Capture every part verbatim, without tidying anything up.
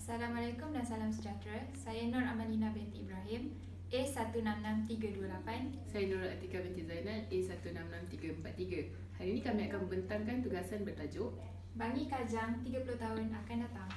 Assalamualaikum dan salam sejahtera. Saya Nur Amalina binti Ibrahim, A satu enam enam tiga dua lapan. Saya Nurul Atika binti Zainal, A satu enam enam tiga empat tiga. Hari ini kami akan membentangkan tugasan bertajuk Bangi Kajang tiga puluh tahun akan datang.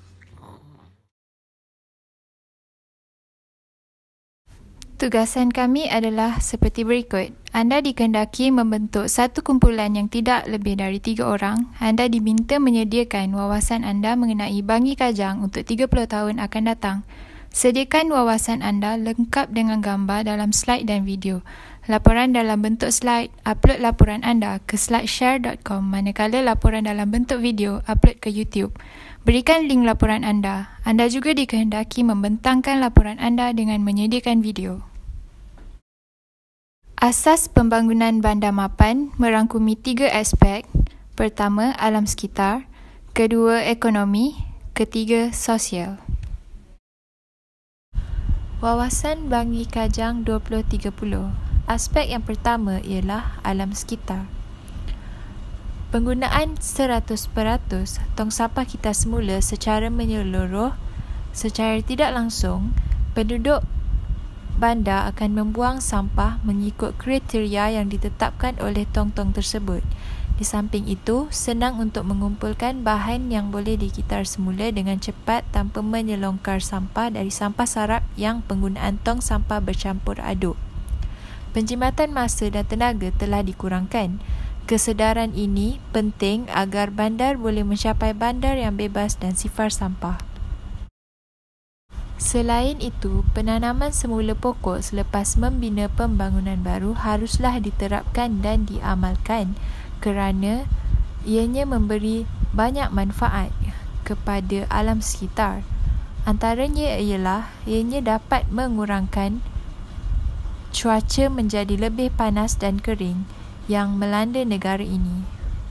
Tugasan kami adalah seperti berikut. Anda dikehendaki membentuk satu kumpulan yang tidak lebih dari tiga orang. Anda diminta menyediakan wawasan anda mengenai Bangi Kajang untuk tiga puluh tahun akan datang. Sediakan wawasan anda lengkap dengan gambar dalam slide dan video. Laporan dalam bentuk slide, upload laporan anda ke slideshare dot com, manakala laporan dalam bentuk video, upload ke YouTube. Berikan link laporan anda. Anda juga dikehendaki membentangkan laporan anda dengan menyediakan video. Asas pembangunan bandar mapan merangkumi tiga aspek. Pertama, alam sekitar. Kedua, ekonomi. Ketiga, sosial. Wawasan Bangi Kajang dua ribu tiga puluh. Aspek yang pertama ialah alam sekitar. Penggunaan seratus peratus tong sampah kita semula secara menyeluruh, secara tidak langsung, penduduk bandar akan membuang sampah mengikut kriteria yang ditetapkan oleh tong-tong tersebut. Di samping itu, senang untuk mengumpulkan bahan yang boleh dikitar semula dengan cepat tanpa menyelongkar sampah dari sampah sarap yang penggunaan tong sampah bercampur aduk. Penjimatan masa dan tenaga telah dikurangkan. Kesedaran ini penting agar bandar boleh mencapai bandar yang bebas dan sifar sampah. Selain itu, penanaman semula pokok selepas membina pembangunan baru haruslah diterapkan dan diamalkan kerana ianya memberi banyak manfaat kepada alam sekitar. Antaranya ialah ianya dapat mengurangkan cuaca menjadi lebih panas dan kering yang melanda negara ini.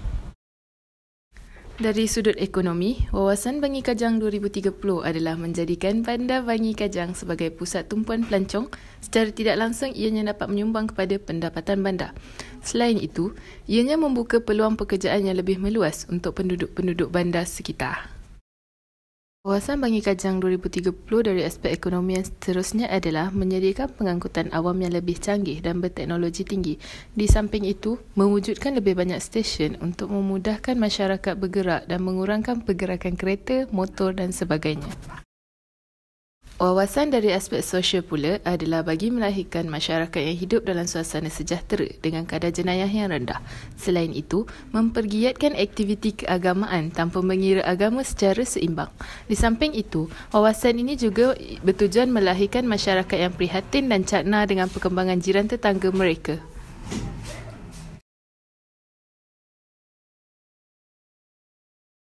Dari sudut ekonomi, wawasan Bangi Kajang dua ribu tiga puluh adalah menjadikan bandar Bangi Kajang sebagai pusat tumpuan pelancong. Secara tidak langsung, ianya dapat menyumbang kepada pendapatan bandar. Selain itu, ianya membuka peluang pekerjaan yang lebih meluas untuk penduduk-penduduk bandar sekitar. Wawasan Bangi Kajang dua ribu tiga puluh dari aspek ekonomi yang seterusnya adalah menyediakan pengangkutan awam yang lebih canggih dan berteknologi tinggi. Di samping itu, mewujudkan lebih banyak stesen untuk memudahkan masyarakat bergerak dan mengurangkan pergerakan kereta, motor dan sebagainya. Wawasan dari aspek sosial pula adalah bagi melahirkan masyarakat yang hidup dalam suasana sejahtera dengan kadar jenayah yang rendah. Selain itu, mempergiatkan aktiviti keagamaan tanpa mengira agama secara seimbang. Di samping itu, wawasan ini juga bertujuan melahirkan masyarakat yang prihatin dan cakna dengan perkembangan jiran tetangga mereka.